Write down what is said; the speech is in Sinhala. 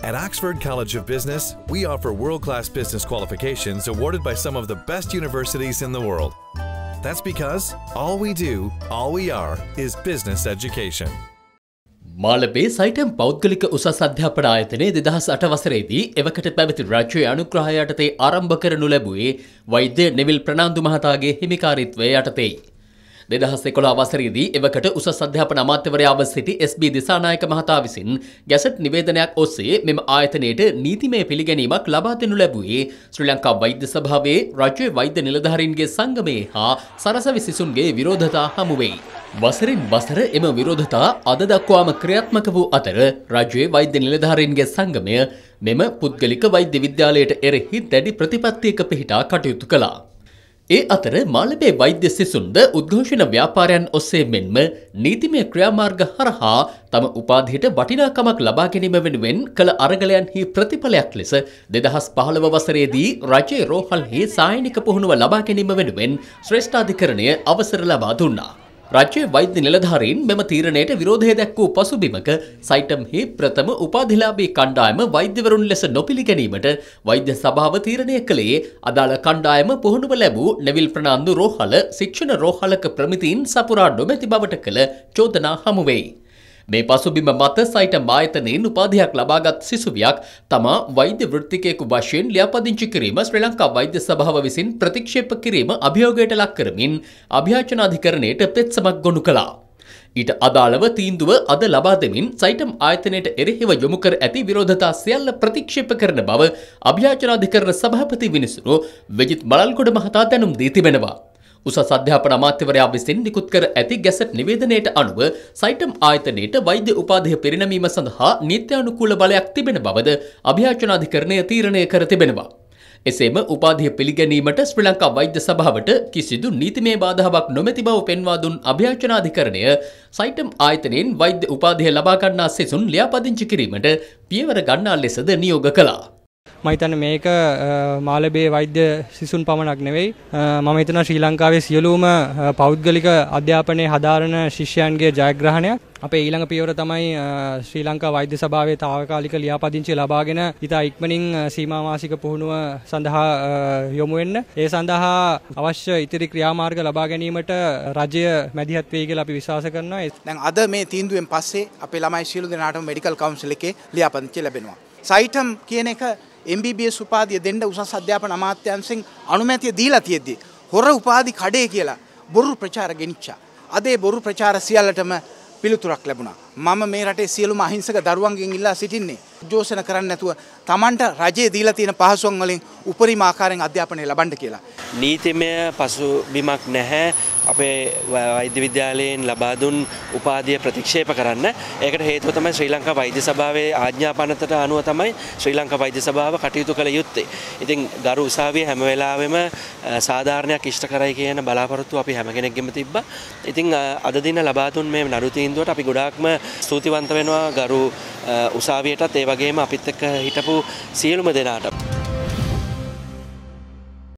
At Oxford College of Business, we offer world-class business qualifications awarded by some of the best universities in the world. That's because all we do, all we are, is business education. Malabe SAITM පෞද්ගලික උසස් අධ්‍යාපන ආයතනයේ 2008 වසරේදී එවකට පැවති රාජ්‍ය අනුග්‍රහය යටතේ ආරම්භ කරනු ලැබුවේ වෛද්‍ය නෙවිල් ප්‍රනාන්දු මහතාගේ හිමිකාරීත්වය යටතේ 2011 වසරේදී එවකට උසස් අධ්‍යාපන අමාත්‍යවරයාව සිටි SB දිසානායක මහතා විසින් ගැසට් නිවේදනයක් ඔස්සේ මෙම ආයතනයට නීතිමය පිළිගැනීමක් ලබා දෙනු ලැබුවේ ශ්‍රී ලංකා වෛද්‍ය සභාවේ රාජ්‍ය වෛද්‍ය නිලධාරීන්ගේ සංගමයේ හා සරසවි සිසුන්ගේ විරෝධතා හමු වෙයි. වසරින් වසර එම විරෝධතා අද දක්වාම ක්‍රියාත්මක වූ අතර රාජ්‍ය වෛද්‍ය නිලධාරීන්ගේ සංගමය මෙම පුද්ගලික වෛද්‍ය විද්‍යාලයට එරෙහි දැඩි ප්‍රතිපත්තියක පිහිටා කටයුතු කළා. ඒ අතර මාලබේ වෛද්‍ය සිසුන්ද උද්ඝෝෂණ ව්‍යාපාරයන් ඔස්සේ මෙන්ම නීතිමය ක්‍රියාමාර්ග හරහා තම උපාධියට වටිනාකමක් ලබා ගැනීම වෙනුවෙන් කළ අරගලයන්හි ප්‍රතිඵලයක් ලෙස 2015 වසරේදී රජයේ රෝහල්හි සායනික පුහුණුව ලබා ගැනීම වෙනුවෙන් ශ්‍රේෂ්ඨාධිකරණය අවසර ලබා දුන්නා. රාජ්‍ය වෛද්‍ය නිලධාරීන් මෙම තීරණයට විරෝධය දැක්වූ පසුබිමක සයිටම්හි ප්‍රථම උපාධිලාභී කණ්ඩායම වෛද්‍යවරුන් ලෙස නොපිළිගැනීමට වෛද්‍ය සභාව තීරණය කළේ අදාළ කණ්ඩායම පුහුණුව ලැබූ නෙවිල් ප්‍රනාන්දු රෝහල ශික්ෂණ රෝහලක ප්‍රමිතීන් සපුරා නොමැති බවට කළ චෝදනා හමු වෙයි. මේ පසුබිම මත සයිටම් ආයතනයෙන් උපාධියක් ලබාගත් සිසුවියක් තමා වෛද්‍ය වෘත්තිකයෙකු වශයෙන් ලියාපදිංචි කිරීම ශ්‍රී ලංකා වෛද්‍ය සභාව විසින් ප්‍රතික්ෂේප කිරීම අභියෝගයට ලක් කරමින් අභියාචනාධිකරණයට පෙත්සමක් ගොනු කළා. ඊට අදාළව තීන්දුව අද ලබා දෙමින් සයිටම් ආයතනයට එරෙහිව යොමු කර ඇති විරෝධතා සියල්ල ප්‍රතික්ෂේප කරන බව අභියාචනාධිකරණ සභාපති විනිසුරු විජිත් මලල්ගොඩ මහතා දැනුම් දී තිබෙනවා. උසස් අධ්‍යාපන අමාත්‍යවරයා විසින් නිකුත් කර ඇති ගැසට් නිවේදනයට අනුව සයිටම් ආයතනයට වෛද්‍ය උපාධිය පෙරනැමීම සඳහා නීත්‍යානුකූල බලයක් තිබෙන බවද අභියාචනාධිකරණය තීරණය කර තිබෙනවා. එසේම උපාධිය පිළිගැනීමට ශ්‍රී ලංකා වෛද්‍ය සභාවට කිසිදු නීතිමය බාධාවක් නොමැති බව පෙන්වා දුන් අභියාචනාධිකරණය සයිටම් ආයතනයෙන් වෛද්‍ය උපාධිය ලබා ගන්නා සිසුන් ලියාපදිංචි කිරීමට පියවර ගන්නා ලෙසද නියෝග කළා. මම හිතන්නේ මේක මාලබේ වෛද්‍ය සිසුන් පමණක් නෙවෙයි මම හිතනවා ශ්‍රී ලංකාවේ සියලුම පෞද්ගලික අධ්‍යාපනයේ හදාරන ශිෂ්‍යයන්ගේ ජයග්‍රහණයක්. අපේ ඊළඟ පියවර තමයි ශ්‍රී ලංකා වෛද්‍ය සභාවේ තාවකාලික ලියාපදිංචිය ලබාගෙන ඉතා ඉක්මනින් සීමා මාසික පුහුණුව සඳහා යොමු වෙන්න. ඒ සඳහා අවශ්‍ය ඉතිරි ක්‍රියාමාර්ග ලබා ගැනීමට රජය මැදිහත් වෙයි කියලා අපි විශ්වාස කරනවා. දැන් අද මේ තීන්දුවෙන් පස්සේ අපේ ළමයි සියලු දෙනාටම මෙඩිකල් කවුන්සිල් එකේ ලියාපදිංචිය ලැබෙනවා. සයිටම් කියන එක MBBS උපාධිය දෙන්න උසස් අධ්‍යාපන අමාත්‍යාංශයෙන් අනුමැතිය දීලා තියෙද්දි හොර උපාධි කඩේ කියලා බොරු ප්‍රචාර ගෙනිච්චා. අද ඒ බොරු ප්‍රචාර සියල්ලටම පිළිතුරක් ලැබුණා. මම මේ රටේ සියලුම අහිංසක දරුවන්ගෙන් ඉල්ලා සිටින්නේ උද්ඝෝෂණ කරන්න නැතුව Tamanට රජයේ දීලා තියෙන පහසුකම් වලින් උපරිම ආකාරයෙන් අධ්‍යාපනය ලබන්න කියලා. නීතිමය පසුබිමක් නැහැ අපේ වෛද්‍ය විද්‍යාලයෙන් ලබා දුන් උපාධිය ප්‍රතික්ෂේප කරන්න. ඒකට හේතුව තමයි ශ්‍රී ලංකා වෛද්‍ය සභාවේ ආඥා පනතට අනුව තමයි ශ්‍රී ලංකා වෛද්‍ය සභාව කටයුතු කළ යුත්තේ. ඉතින් ගරු උසාවිය හැම වෙලාවෙම සාධාරණයක් ඉෂ්ට කරයි කියන බලාපොරොත්තුව අපි හැම කෙනෙක්ගෙම තිබ්බා. ඉතින් අද දින ලබා දුන් මේ නඩු තීන්දුවට අපි ගොඩාක්ම ස්තුතිවන්ත වෙනවා ගරු උසාවියටත් ඒ වගේම අපිත් එක්ක හිටපු සියලුම දෙනාට.